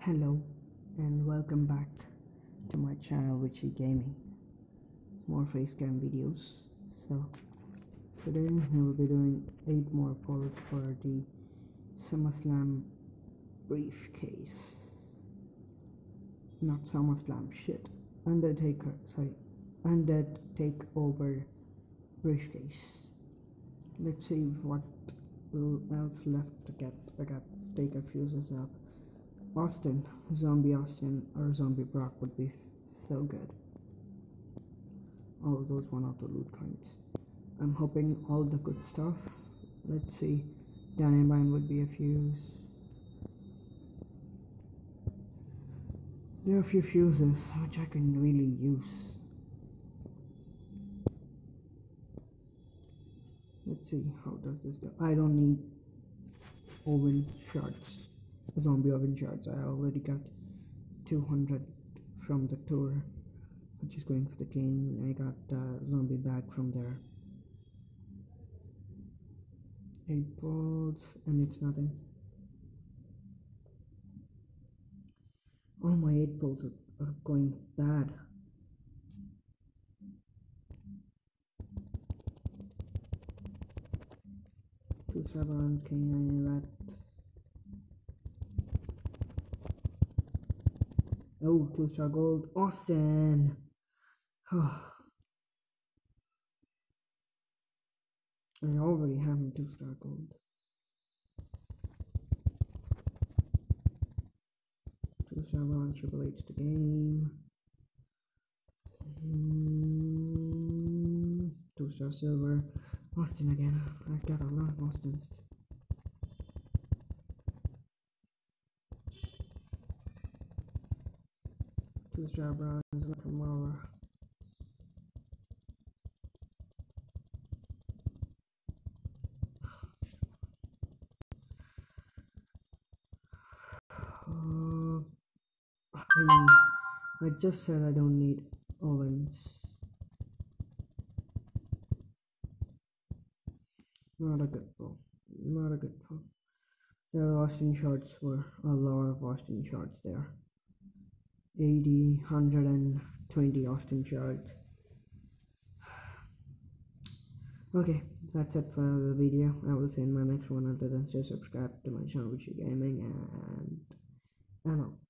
Hello and welcome back to my channel Witchy Gaming. More facecam videos. So today we will be doing 8 more polls for the SummerSlam briefcase. Not SummerSlam shit. Undertaker Takeover briefcase. Let's see what else left to get. I got Taker fuses up. Zombie Austin or Zombie Brock would be so good. Oh, those one of the loot coins. I'm hoping all the good stuff. Let's see. Daniel Bryan would be a fuse. There are a few fuses which I can really use. Let's see, how does this go? I don't need oven shards. Zombie oven shards. I already got 200 from the tour, which is going for the king. I got zombie bag from there. 8 balls and it's nothing. All my 8 balls are going bad. Two star bronze, king, I knew that. Oh, 2-star gold, Austin. I already have a 2-star gold. 2-star bronze, Triple H the game. 2-star silver, Austin again. I've got a lot of Austins. 2-star bronze, Nakamura. I just said I don't need ovens. Not a good pull. Not a good pull. There are Austin shards were a lot of Austin shards there. 80, 120 Austin shards. Okay, that's it for the video. I will see you in my next one. Until then, stay subscribed to my channel, Witchy Gaming, and I'm out.